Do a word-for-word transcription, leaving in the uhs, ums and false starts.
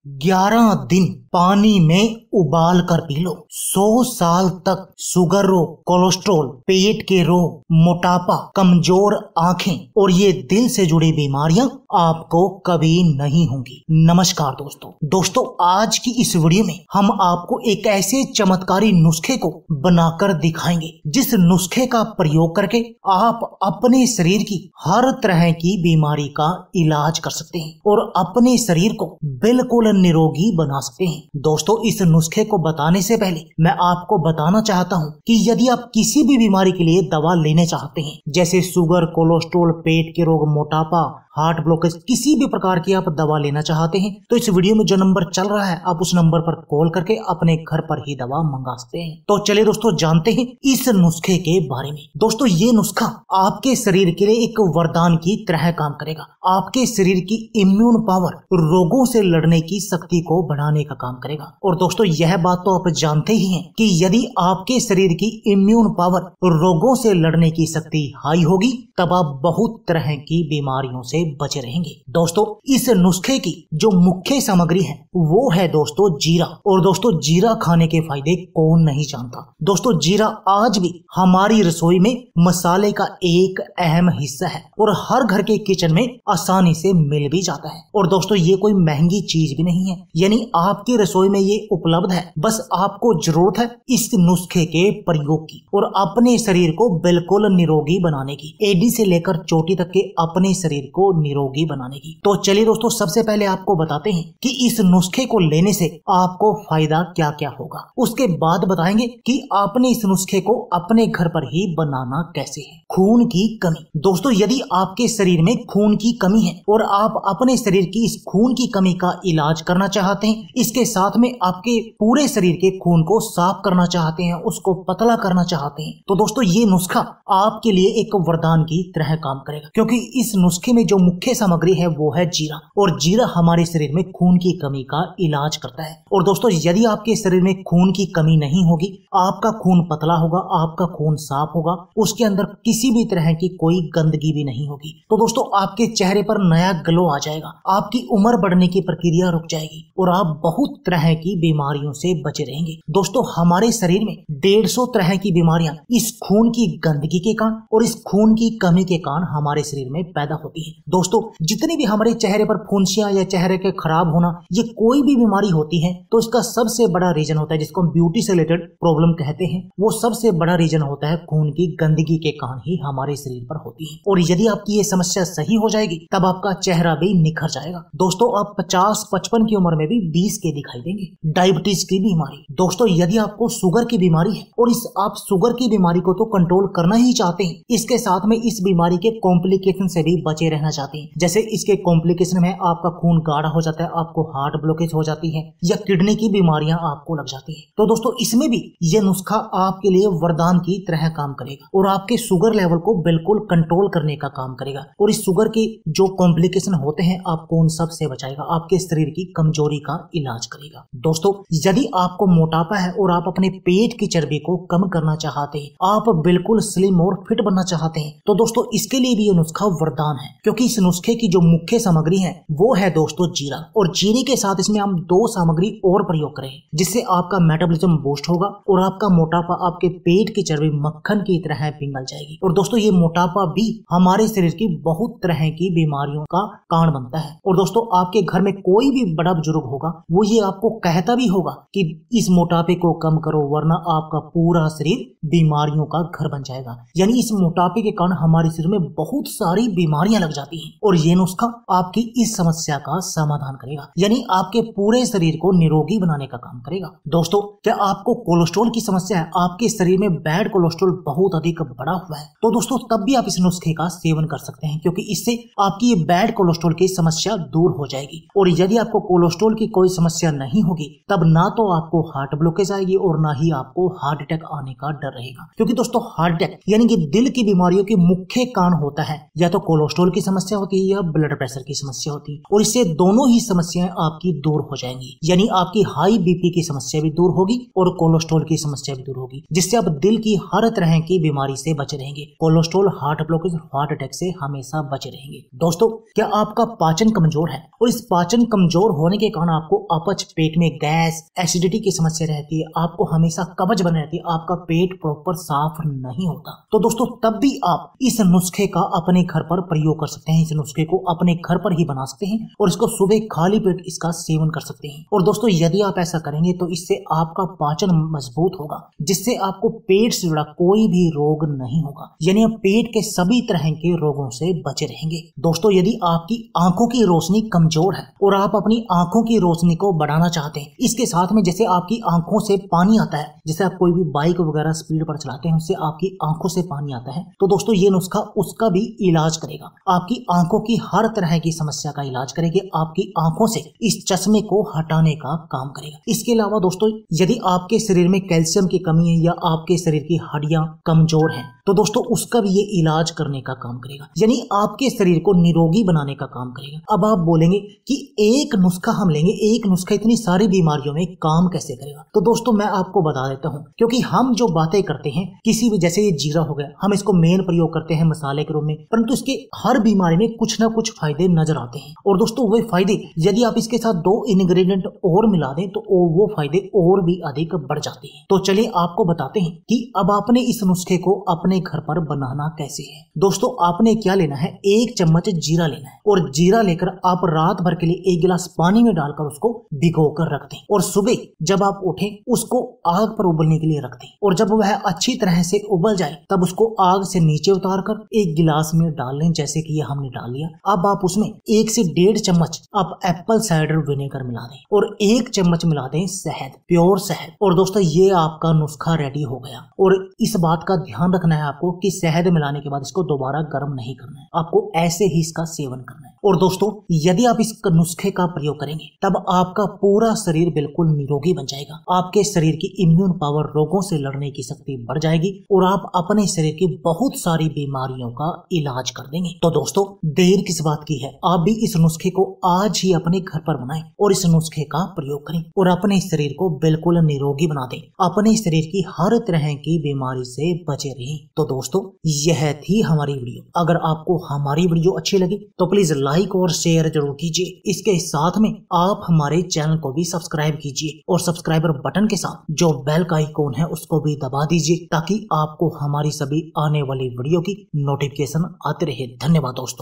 ग्यारह दिन पानी में उबाल कर पी लो। सौ साल तक शुगर रोग, कोलेस्ट्रॉल, पेट के रोग, मोटापा, कमजोर आंखें और ये दिल से जुड़ी बीमारियां आपको कभी नहीं होंगी। नमस्कार दोस्तों दोस्तों आज की इस वीडियो में हम आपको एक ऐसे चमत्कारी नुस्खे को बनाकर दिखाएंगे जिस नुस्खे का प्रयोग करके आप अपने शरीर की हर तरह की बीमारी का इलाज कर सकते हैं और अपने शरीर को बिल्कुल निरोगी बना सकते हैं। दोस्तों इस नुस्खे को बताने से पहले मैं आपको बताना चाहता हूं कि यदि आप किसी भी बीमारी के लिए दवा लेने चाहते हैं, जैसे शुगर, कोलेस्ट्रॉल, पेट के रोग, मोटापा, हार्ट ब्लॉकेज, किसी भी प्रकार की आप दवा लेना चाहते हैं तो इस वीडियो में जो नंबर चल रहा है आप उस नंबर पर कॉल करके अपने घर पर ही दवा मंगा सकते हैं। तो चलिए दोस्तों जानते हैं इस नुस्खे के बारे में। दोस्तों ये नुस्खा आपके शरीर के लिए एक वरदान की तरह काम करेगा। आपके शरीर की इम्यून पावर, रोगों से लड़ने की शक्ति को बढ़ाने का काम करेगा। और दोस्तों यह बात तो आप जानते ही हैं कि यदि आपके शरीर की इम्यून पावर, रोगों से लड़ने की शक्ति हाई होगी तब आप बहुत तरह की बीमारियों से बचे रहेंगे। दोस्तों इस नुस्खे की जो मुख्य सामग्री है वो है दोस्तों जीरा। और दोस्तों जीरा खाने के फायदे कौन नहीं जानता। दोस्तों जीरा आज भी हमारी रसोई में मसाले का एक अहम हिस्सा है और हर घर के किचन में आसानी से मिल भी जाता है। और दोस्तों ये कोई महंगी चीज भी नहीं है, यानी आपकी रसोई में ये उपलब्ध है। बस आपको जरूरत है इस नुस्खे के प्रयोग की और अपने शरीर को बिल्कुल निरोगी बनाने की, एडी से लेकर चोटी तक के अपने शरीर को निरोगी बनाने की। तो चलिए दोस्तों सबसे पहले आपको बताते हैं कि इस नुस्खे को लेने से आपको फायदा क्या क्या होगा। उसके बाद बताएंगे कि आपने इस नुस्खे को अपने घर पर ही बनाना कैसे है। खून की कमी। दोस्तों यदि आपके शरीर में खून की कमी है और आप अपने शरीर की इस खून की कमी का इलाज करना चाहते हैं, इसके साथ में आपके पूरे शरीर के खून को साफ करना चाहते हैं, उसको पतला करना चाहते हैं, तो दोस्तों ये नुस्खा आपके लिए एक वरदान की तरह काम करेगा। क्योंकि इस नुस्खे में जो मुख्य सामग्री है वो है जीरा और जीरा हमारे शरीर में खून की कमी का इलाज करता है। और दोस्तों यदि आपके शरीर में खून की कमी नहीं होगी, आपका खून पतला होगा, आपका खून साफ होगा, उसके अंदर किसी भी तरह की कोई गंदगी भी नहीं होगी, तो दोस्तों आपके चेहरे पर नया ग्लो आ जाएगा, आपकी उम्र बढ़ने की प्रक्रिया रुक जाएगी और आप बहुत तरह की बीमारियों से बचे रहेंगे। दोस्तों हमारे शरीर में डेढ़ सौ तरह की बीमारियां इस खून की गंदगी के कारण और इस खून की कमी के कारण हमारे शरीर में पैदा होती है। दोस्तों जितनी भी हमारे चेहरे पर फुंसियां या चेहरे के खराब होना, ये कोई भी बीमारी होती है तो इसका सबसे बड़ा रीजन होता है, जिसको हम ब्यूटी से रिलेटेड प्रॉब्लम कहते हैं, वो सबसे बड़ा रीजन होता है खून की गंदगी के कारण ही हमारे शरीर पर होती है। और यदि आपकी ये समस्या सही हो जाएगी तब आपका चेहरा भी निखर जाएगा। दोस्तों आप पचास पचपन की उम्र में भी बीस के दिखाई देंगे। डायबिटीज की बीमारी। दोस्तों यदि आपको शुगर की बीमारी है और इस आप शुगर की बीमारी को तो कंट्रोल करना ही चाहते हैं, इसके साथ में इस बीमारी के कॉम्प्लिकेशन से भी बचे रहना चाहते हैं, जैसे इसके कॉम्प्लिकेशन में आपका खून गाढ़ा हो जाता है, आपको हार्ट ब्लॉकेज हो जाती है या किडनी की बीमारियां आपको लग जाती है, तो दोस्तों इसमें भी यह नुस्खा आपके लिए वरदान की तरह काम करेगा और आपके शुगर लेवल को बिल्कुल कंट्रोल करने का काम करेगा। और इस शुगर के जो कॉम्प्लिकेशन होते हैं आपको उन सब से बचाएगा, आपके शरीर की कमजोरी का इलाज करेगा। दोस्तों यदि आपको मोटापा है और आप अपने पेट की चर्बी को कम करना चाहते हैं, आप बिल्कुल स्लिम और फिट बनना चाहते हैं, तो दोस्तों इसके लिए भी यह नुस्खा वरदान है। क्योंकि इस नुस्खे की जो मुख्य सामग्री है वो है दोस्तों जीरा, और जीरे के साथ इसमें हम दो सामग्री और प्रयोग करें जिससे आपका मेटाबॉलिज्म बूस्ट होगा और आपका मोटापा, आपके पेट की चर्बी मक्खन की तरह पिघल जाएगी। और दोस्तों ये मोटापा भी हमारे शरीर की बहुत तरह की बीमारियों का कारण बनता है। और दोस्तों आपके घर में कोई भी बड़ा बुजुर्ग होगा वो ये आपको कहता भी होगा कि इस मोटापे को कम करो वरना आपका पूरा शरीर बीमारियों का घर बन जाएगा। यानी इस मोटापे के कारण हमारे शरीर में बहुत सारी बीमारियां लग जाती हैं और ये नुस्खा आपकी इस समस्या का समाधान करेगा, यानी आपके पूरे शरीर को निरोगी बनाने का काम करेगा। दोस्तों क्या आपको कोलेस्ट्रॉल की समस्या है, आपके शरीर में बैड कोलेस्ट्रॉल बहुत अधिक बढ़ा हुआ है, तो दोस्तों तब भी आप इस नुस्खे का सेवन कर सकते हैं क्योंकि इससे आपकी ये बैड कोलेस्ट्रॉल की समस्या दूर हो जाएगी। और यदि आपको कोलेस्ट्रॉल की कोई समस्या नहीं होगी तब ना तो आपको हार्ट ब्लॉकेज आएगी और ना ही आपको हार्ट अटैक आने का डर रहेगा। क्योंकि दोस्तों हार्ट अटैक यानी कि दिल की बीमारियों के मुख्य कारण होता है या तो कोलेस्ट्रॉल की समस्या समस्या होती है या ब्लड प्रेशर की समस्या होती है, और इससे दोनों ही समस्याएं आपकी दूर हो जाएंगी। यानी आपकी हाई बीपी की समस्या भी दूर होगी और कोलेस्ट्रॉल की समस्या भी दूर होगी, जिससे आप दिल की हर तरह की बीमारी से बचे रहेंगे। Cholesterol, heart blockage, heart attack से हमेशा बचे रहेंगे। दोस्तों, क्या आपका पाचन कमजोर है और इस पाचन कमजोर होने के कारण आपको अपच, पेट में गैस, एसिडिटी की समस्या रहती है, आपको हमेशा कब्ज बनी रहती है, आपका पेट प्रॉपर साफ नहीं होता, तो दोस्तों तब भी आप इस नुस्खे का अपने घर पर प्रयोग कर सकते हैं। इस नुस्खे को अपने घर पर ही बना सकते हैं और इसको सुबह खाली पेट इसका सेवन कर सकते हैं। और दोस्तों, यदि आप ऐसा करेंगे तो इससे आपका पाचन मजबूत होगा, जिससे आपको पेट से जुड़ा कोई भी रोग नहीं होगा, यानी आप पेट के सभी तरह के रोगों से बचे रहेंगे। दोस्तों, यदि आपकी आंखों की रोशनी कमजोर है और आप अपनी आंखों की रोशनी को बढ़ाना चाहते हैं, इसके साथ में जैसे आपकी आंखों से पानी आता है, जैसे आप कोई भी बाइक वगैरह स्पीड पर चलाते हैं उससे आपकी आंखों से पानी आता है, तो दोस्तों ये नुस्खा उसका भी इलाज करेगा। आपकी आंखों की हर तरह की समस्या का इलाज करेगी, आपकी आंखों से इस चश्मे को हटाने का काम करेगा। इसके अलावा दोस्तों, यदि आपके शरीर में कैल्शियम की कमी है या आपके शरीर की हड्डियां कमजोर हैं, तो दोस्तों उसका भी ये इलाज करने का काम करेगा, यानी आपके शरीर को निरोगी बनाने का काम करेगा। अब आप बोलेंगे कि एक नुस्खा हम लेंगे, एक नुस्खा इतनी सारी बीमारियों में काम कैसे करेगा? तो दोस्तों मैं आपको बता देता हूं, क्योंकि हम जो बातें करते हैं किसी भी, जैसे ये जीरा हो गया, हम इसको मेन प्रयोग करते हैं मसाले के रूप में, परंतु इसके हर बीमारी में कुछ ना कुछ फायदे नजर आते हैं। और दोस्तों वो फायदे यदि आप इसके साथ दो इंग्रेडिएंट और मिला दें तो वो फायदे और भी अधिक बढ़ जाते हैं। तो चलिए आपको बताते हैं कि अब आपने इस नुस्खे को अपने घर पर बनाना कैसे है। दोस्तों आपने क्या लेना है, एक चम्मच जीरा लेना है और जीरा लेकर आप रात भर के लिए एक गिलास पानी में डालकर उसको भिगो कर रख दें और सुबह जब आप उठें उसको आग पर उबलने के लिए रख दें, और जब वह अच्छी तरह से उबल जाए तब उसको आग से नीचे उतार कर एक गिलास में डाल लें, जैसे कि ये हमने डाल लिया। अब आप उसमें एक से डेढ़ चम्मच आप एप्पल साइडर विनेगर मिला दें और एक चम्मच मिला दें शहद, प्योर शहद। और दोस्तों ये आपका नुस्खा रेडी हो गया। और इस बात का ध्यान रखना है आपको कि शहद मिलाने के बाद इसको दोबारा गर्म नहीं करना है, आपको ऐसे ही इसका सेवन करना है। और दोस्तों यदि आप इस नुस्खे का प्रयोग करेंगे तब आपका पूरा शरीर बिल्कुल निरोगी बन जाएगा, आपके शरीर की इम्यून पावर, रोगों से लड़ने की शक्ति बढ़ जाएगी और आप अपने शरीर की बहुत सारी बीमारियों का इलाज कर देंगे। तो दोस्तों देर किस बात की है, आप भी इस नुस्खे को आज ही अपने घर पर बनाएं और इस नुस्खे का प्रयोग करें और अपने शरीर को बिल्कुल निरोगी बना दें, अपने शरीर की हर तरह की बीमारी से बचे रहें। तो दोस्तों यह थी हमारी वीडियो। अगर आपको हमारी वीडियो अच्छी लगी तो प्लीज लाइक और शेयर जरूर कीजिए। इसके साथ में आप हमारे चैनल को भी सब्सक्राइब कीजिए और सब्सक्राइबर बटन के साथ जो बेल का आइकॉन है उसको भी दबा दीजिए, ताकि आपको हमारी सभी आने वाली वीडियो की नोटिफिकेशन आते रहे। धन्यवाद दोस्तों।